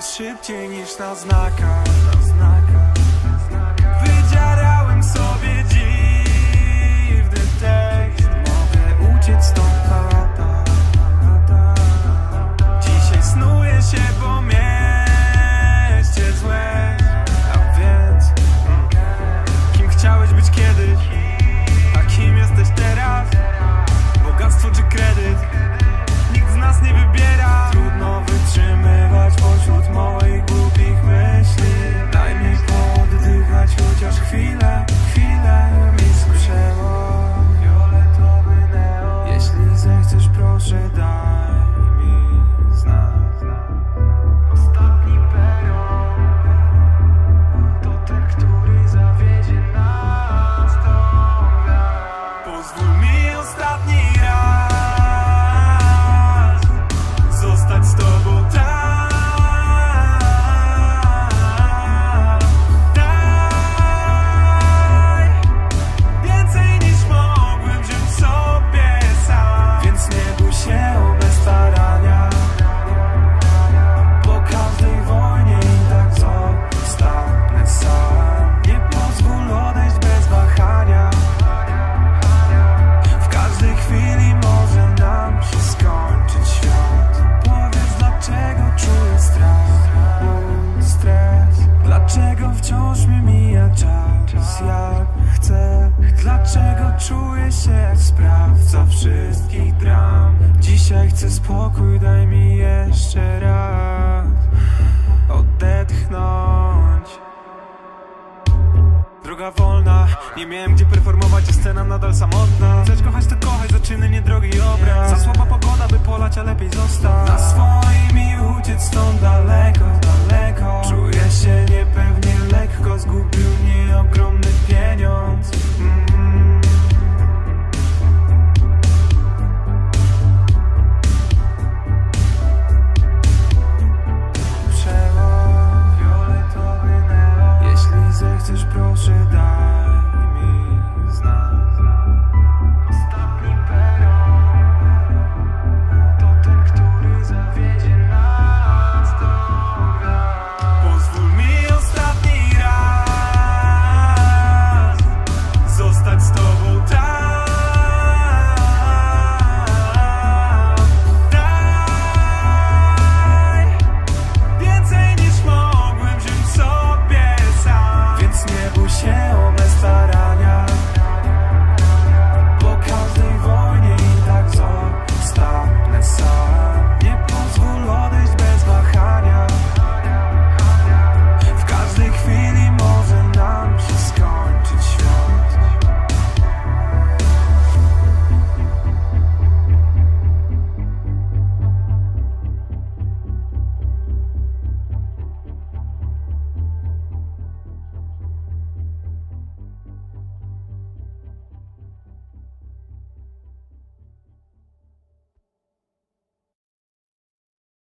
mówiąc szybciej niż na znakach. Wydzierałem sobie dziwny tekst. Mogę uciec stąd na lata. Dzisiaj snuję się po mieście złe. A więc kim chciałeś być kiedyś? A kim jesteś teraz? Bogactwo czy kredyt? Nikt z nas nie wybiera. Trudno wytrzymywać pośród moich głupich myśli. Daj mi pooddychać chociaż chwilę. Mi słyszała fioletowy neon. Jeśli zechcesz, proszę daj mi znać. Ostatni peron to ten, który zawiezie nas stąd. Pozwól mi ostatni raz zostać z tobą tam. Daj więcej niż mogłem wziąć sobie sam. Więc nie bój się o bez starania. Po każdej wojnie i tak zostanę sam. Nie pozwól odejść bez wahania. W każdej chwili może nam się skończyć świat. Powiedz, dlaczego czuję strach, ból, stres. Dlaczego wciąż mi mija czas jak chcę. Dlaczego czuję się jak sprawca wszystkich dram. Dzisiaj chcę spokój, daj mi jeszcze raz odetchnąć. Droga wolna, nie miałem gdzie performować, a scena nadal samotna. Chcesz kochać, to kochaj, za czyny, nie drogi obraz.